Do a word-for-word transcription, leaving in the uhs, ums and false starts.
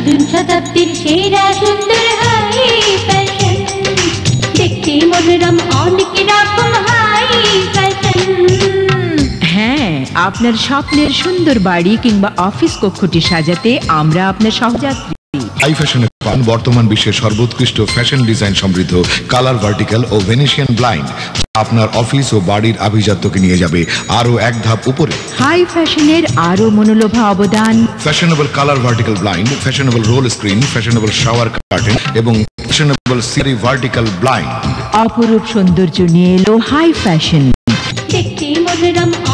অর্জুন শতাব্দীর সেরা সুন্দর হাই ফ্যাশন, দেখতে মনোরম অনেক রকম হাই ফ্যাশন। হ্যাঁ, আপনার স্বপ্নের সুন্দর বাড়ি কিংবা অফিস কক্ষটি সাজাতে আমরা আপনার সহযাত্রী। হাই ফ্যাশনে পান বর্তমান বিশ্বের সর্বোৎকৃষ্ট ফ্যাশন ডিজাইন সমৃদ্ধ কালার, ভার্টিক্যাল ও ভেনিশিয়ান ব্লাইন্ড, আপনার অফিস ও বাড়ির আভিজাত্যকে নিয়ে যাবে আরো এক ধাপ উপরে। হাই ফ্যাশনের আরো মনোলোভা অবদান: fashionable colour vertical blind, fashionable roll screen, fashionable shower curtain এবং ফ্যাশনেবল সিরি ভার্টিক্যাল ব্লাইন্ড। অপরূপ সৌন্দর্য নিয়ে এলো হাই ফ্যাশন। দেখতে মনোরম